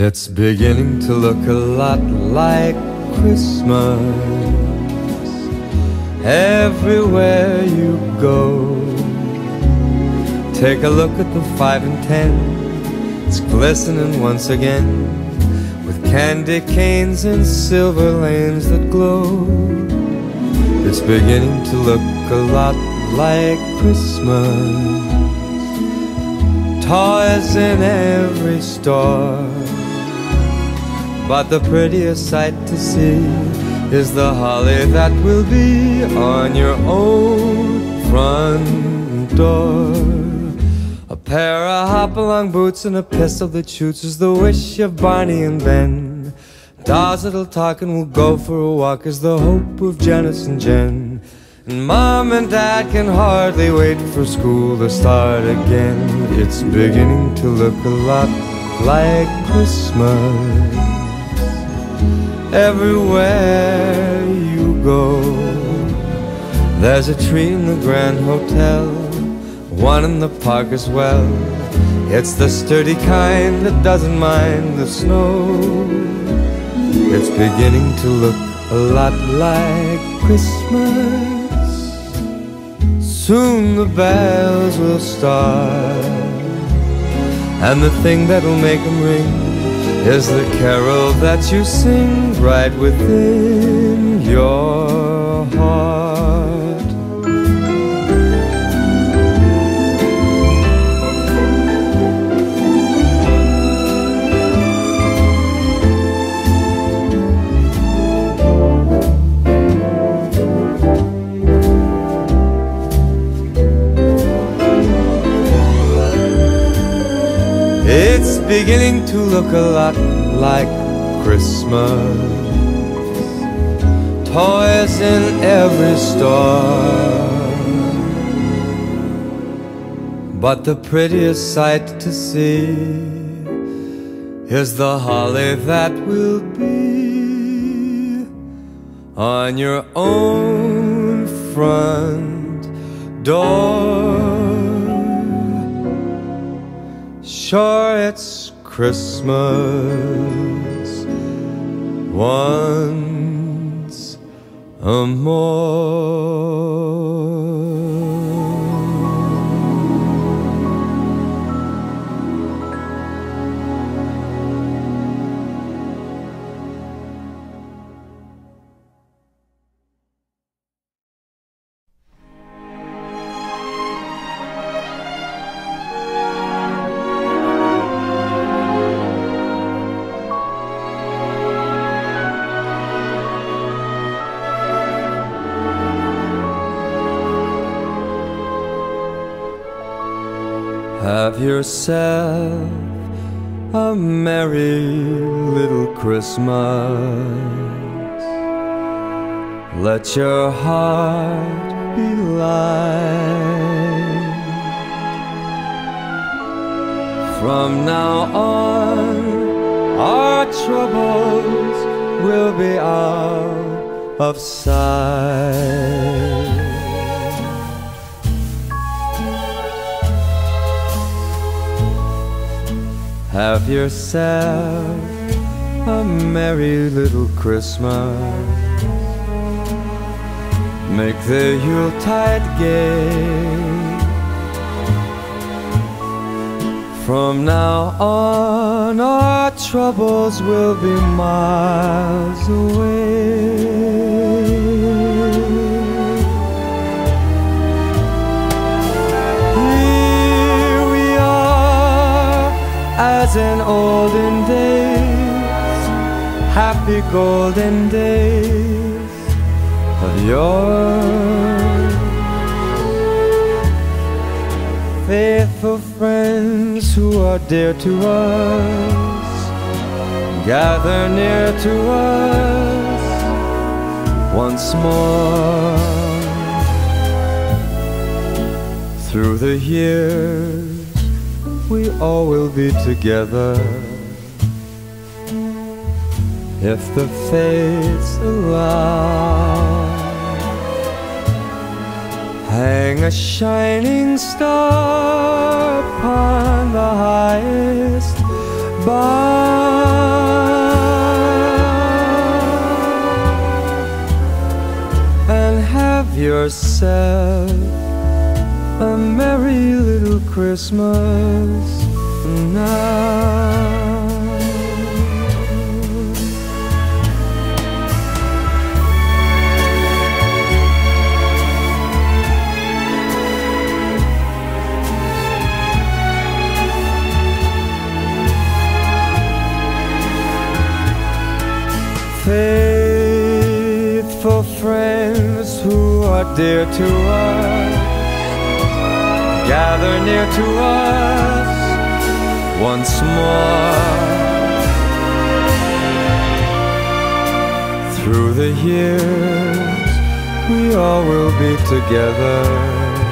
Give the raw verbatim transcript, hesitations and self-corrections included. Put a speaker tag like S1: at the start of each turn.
S1: It's beginning to look a lot like Christmas everywhere you go. Take a look at the five and ten, it's glistening once again with candy canes and silver lanes that glow. It's beginning to look a lot like Christmas. Toys in every store, but the prettiest sight to see is the holly that will be on your own front door. A pair of hop-along boots and a pistol that shoots is the wish of Barney and Ben. Dolls that'll talk and will go for a walk is the hope of Janice and Jen. And Mom and Dad can hardly wait for school to start again. It's beginning to look a lot like Christmas everywhere you go. There's a tree in the Grand Hotel, one in the park as well. It's the sturdy kind that doesn't mind the snow. It's beginning to look a lot like Christmas. Soon the bells will start, and the thing that'll make them ring is the carol that you sing right within your heart. It's beginning to look a lot like Christmas. Toys in every store, but the prettiest sight to see is the holly that will be on your own front door. Sure, it's Christmas once a more. Have yourself a merry little Christmas. Let your heart be light. From now on, our troubles will be out of sight. Have yourself a merry little Christmas. Make the Yuletide gay. From now on, our troubles will be miles away. As in olden days, happy golden days of yore. Faithful friends who are dear to us, gather near to us once more. Through the years, we all will be together if the fates allow. Hang a shining star upon the highest bough. yourself a merry little Christmas now. Faithful friends who are dear to us, gather near to us once more. Through the years we all will be together